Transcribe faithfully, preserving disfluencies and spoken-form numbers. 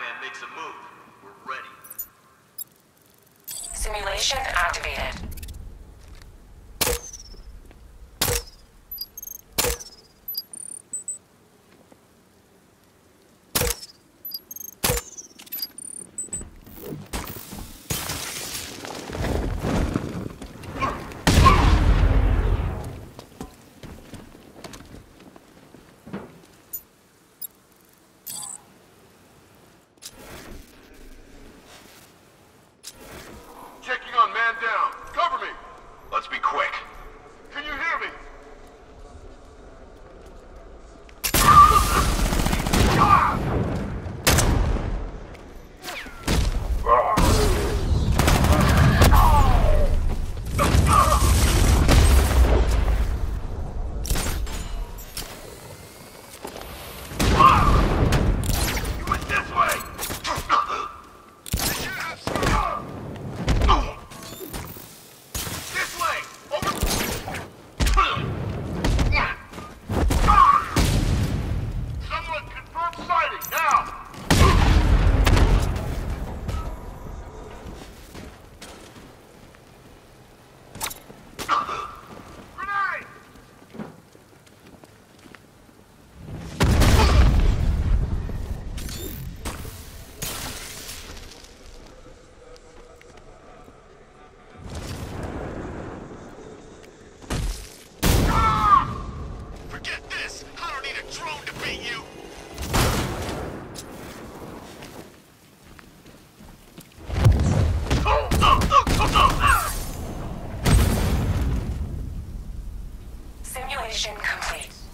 Pac-Man makes a move, we're ready. Simulation activated. Checking on man down. Cover me. Let's be quick. Can you hear me? You went this way. This way! Over! Someone confirm sighting, now! Grenade! Forget this! I don't need a drone to beat you! Simulation complete.